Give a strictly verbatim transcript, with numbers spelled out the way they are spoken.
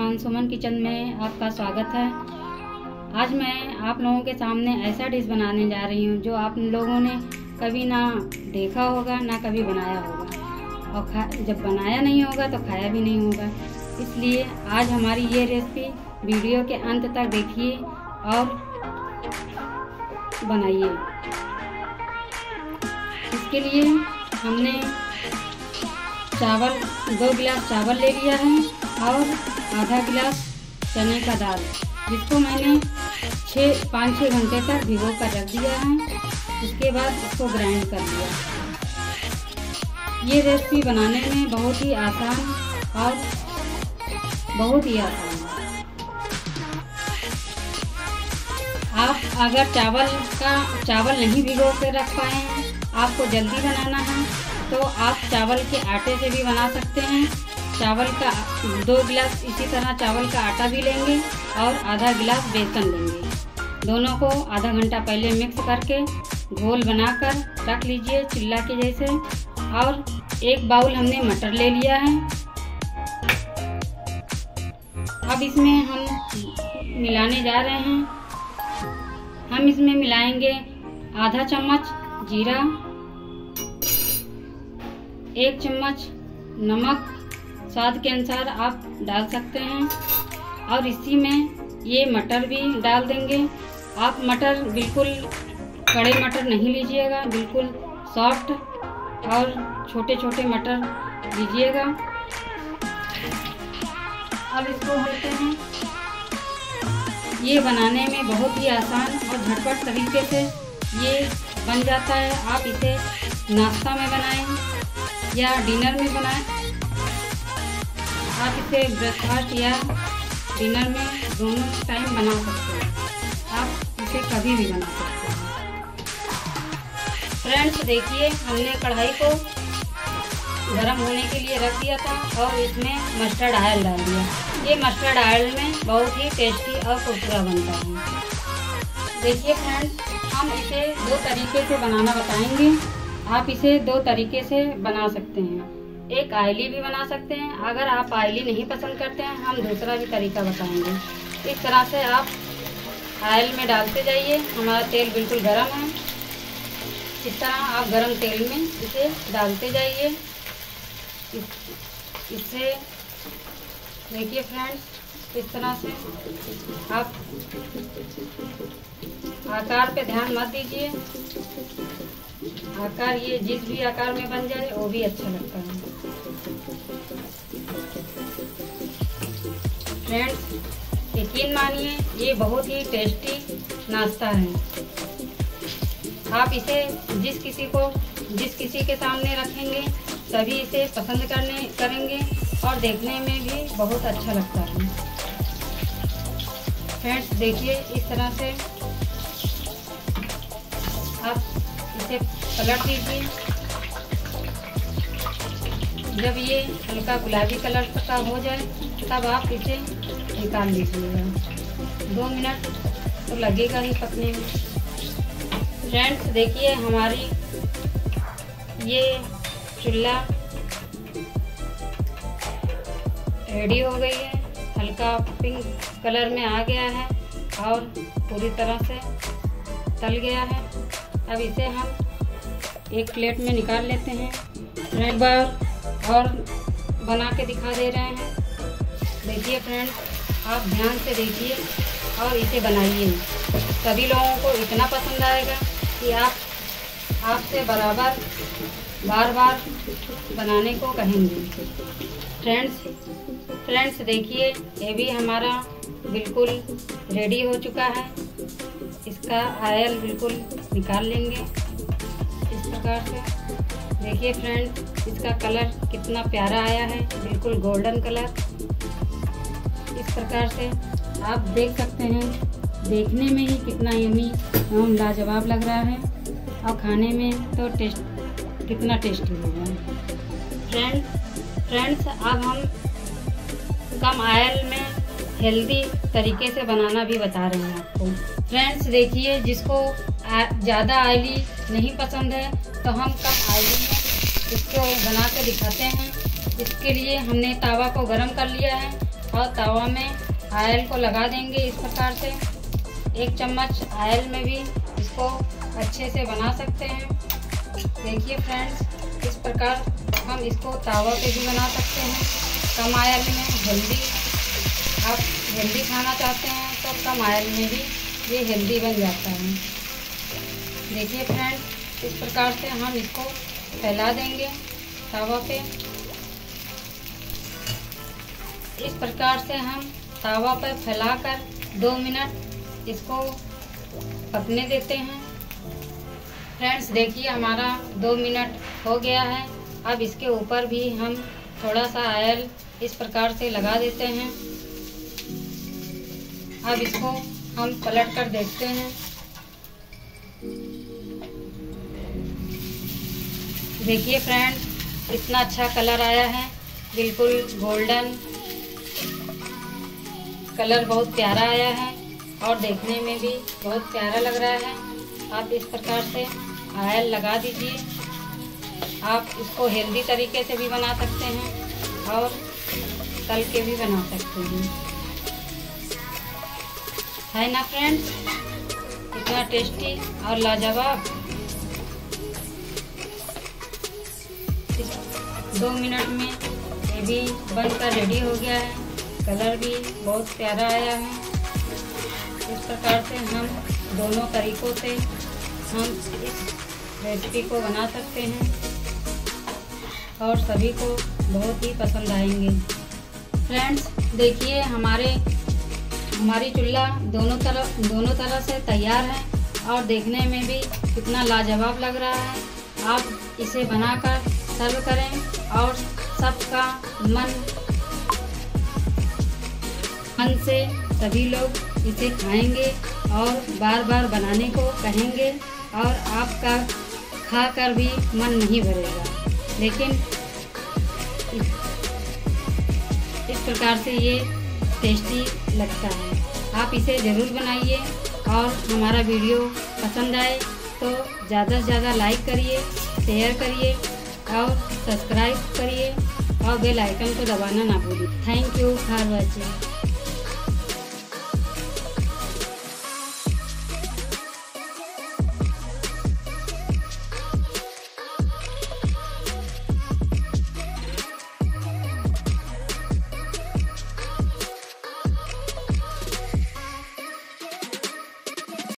Everyone, सुमन kitchen में आपका स्वागत है। आज मैं आप लोगों के सामने ऐसा डिश बनाने जा रही हूँ जो आप लोगों ने कभी ना देखा होगा ना कभी बनाया होगा, और खा जब बनाया नहीं होगा तो खाया भी नहीं होगा। इसलिए आज हमारी ये रेसिपी वीडियो के अंत तक देखिए और बनाइए। इसके लिए हमने चावल दो गिलास चावल ले लिया है और आधा गिलास चने का दाल, जिसको मैंने छः पाँच छः घंटे तक भिगो कर रख दिया है। उसके बाद इसको ग्राइंड कर लिया। ये रेसिपी बनाने में बहुत ही आसान और बहुत ही आसान है। आप अगर चावल का चावल नहीं भिगो के रख पाए हैं, आपको जल्दी बनाना है, तो आप चावल के आटे से भी बना सकते हैं। चावल का दो गिलास इसी तरह चावल का आटा भी लेंगे और आधा गिलास बेसन लेंगे। दोनों को आधा घंटा पहले मिक्स करके घोल बनाकर रख लीजिए चिल्ला के जैसे। और एक बाउल हमने मटर ले लिया है। अब इसमें हम मिलाने जा रहे हैं। हम इसमें मिलाएंगे आधा चम्मच जीरा, एक चम्मच नमक, स्वाद के अनुसार आप डाल सकते हैं, और इसी में ये मटर भी डाल देंगे। आप मटर बिल्कुल कड़े मटर नहीं लीजिएगा, बिल्कुल सॉफ्ट और छोटे छोटे मटर लीजिएगा। अब इसको भरते हैं। ये बनाने में बहुत ही आसान और झटपट तरीके से ये बन जाता है। आप इसे नाश्ता में बनाएं या डिनर में बनाएं। आप इसे ब्रेकफास्ट या डिनर में दोनों टाइम बना सकते हैं। आप इसे कभी भी बना सकते हैं। फ्रेंड्स देखिए, हमने कढ़ाई को गरम होने के लिए रख दिया था और इसमें मस्टर्ड ऑयल डाल दिया। ये मस्टर्ड ऑयल में बहुत ही टेस्टी और कुरकुरा बनता है। देखिए फ्रेंड्स, हम इसे दो तरीके से बनाना बताएंगे। आप इसे दो तरीके से बना सकते हैं। एक ऑयली भी बना सकते हैं। अगर आप ऑयली नहीं पसंद करते हैं, हम दूसरा भी तरीका बताएंगे। इस तरह से आप ऑयल में डालते जाइए। हमारा तेल बिल्कुल गर्म है। इस तरह आप गर्म तेल में इसे डालते जाइए। इस, इससे देखिए फ्रेंड्स, इस तरह से आप आकार पे ध्यान मत दीजिए। आकार ये जिस भी आकार में बन जाए वो भी अच्छा लगता है। फ्रेंड्स यकीन मानिए, ये बहुत ही टेस्टी नाश्ता है। आप इसे जिस किसी को जिस किसी के सामने रखेंगे सभी इसे पसंद करने करेंगे और देखने में भी बहुत अच्छा लगता है। फ्रेंड्स देखिए, इस तरह से आप इसे पलट दीजिए। जब ये हल्का गुलाबी कलर का हो जाए तब आप इसे निकाल लीजिएगा। दो मिनट तो लगेगा ही पकने में। फ्रेंड्स देखिए, हमारी ये चूल्हा रेडी हो गई है। हल्का पिंक कलर में आ गया है और पूरी तरह से तल गया है। अब इसे हम एक प्लेट में निकाल लेते हैं। एक बार और बना के दिखा दे रहे हैं। देखिए फ्रेंड्स, आप ध्यान से देखिए और इसे बनाइए। सभी लोगों को इतना पसंद आएगा कि आप आपसे बराबर बार बार बनाने को कहेंगे। फ्रेंड्स फ्रेंड्स देखिए, ये भी हमारा बिल्कुल रेडी हो चुका है। इसका ऑयल बिल्कुल निकाल लेंगे इस प्रकार से। देखिए फ्रेंड्स, इसका कलर कितना प्यारा आया है, बिल्कुल गोल्डन कलर। इस प्रकार से आप देख सकते हैं, देखने में ही कितना यम्मी एवं लाजवाब लग रहा है और खाने में तो टेस्ट कितना टेस्टी होगा। फ्रेंड्स फ्रेंड्स अब हम कम ऑयल में हेल्दी तरीके से बनाना भी बता रहे हैं आपको। फ्रेंड्स देखिए, जिसको ज़्यादा ऑयली नहीं पसंद है तो हम कम ऑयली में इसको बना के दिखाते हैं। इसके लिए हमने तवा को गरम कर लिया है और तवा में ऑयल को लगा देंगे इस प्रकार से। एक चम्मच ऑयल में भी इसको अच्छे से बना सकते हैं। देखिए फ्रेंड्स, इस प्रकार हम इसको तवा पे भी बना सकते हैं कम ऑयल में। हेल्दी, आप हेल्दी खाना चाहते हैं तो कम ऑयल में भी ये हेल्दी बन जाता है। देखिए फ्रेंड्स, इस प्रकार से हम इसको फैला देंगे तवा पे। इस प्रकार से हम तवा पर फैलाकर दो मिनट इसको पकने देते हैं। फ्रेंड्स देखिए, हमारा दो मिनट हो गया है। अब इसके ऊपर भी हम थोड़ा सा ऑयल इस प्रकार से लगा देते हैं। अब इसको हम पलट कर देखते हैं। देखिए फ्रेंड्स, इतना अच्छा कलर आया है, बिल्कुल गोल्डन कलर, बहुत प्यारा आया है और देखने में भी बहुत प्यारा लग रहा है। आप इस प्रकार से ऑयल लगा दीजिए। आप इसको हेल्दी तरीके से भी बना सकते हैं और तल के भी बना सकते हैं, है ना फ्रेंड्स? इतना टेस्टी और लाजवाब। दो मिनट में ये भी बनकर रेडी हो गया है। कलर भी बहुत प्यारा आया है। इस प्रकार से हम दोनों तरीकों से हम इस रेसिपी को बना सकते हैं और सभी को बहुत ही पसंद आएंगे। फ्रेंड्स देखिए, हमारे हमारी चूल्हा दोनों तरफ दोनों तरह से तैयार है और देखने में भी कितना लाजवाब लग रहा है। आप इसे बनाकर सर्व करें और सबका मन मन से सभी लोग इसे खाएंगे और बार बार बनाने को कहेंगे और आपका खाकर भी मन नहीं भरेगा। लेकिन इस, इस प्रकार से ये टेस्टी लगता है। आप इसे ज़रूर बनाइए और हमारा वीडियो पसंद आए तो ज़्यादा से ज़्यादा लाइक करिए, शेयर करिए और सब्सक्राइब करिए और बेल आइकन को दबाना ना भूलिए। Thank you for watching.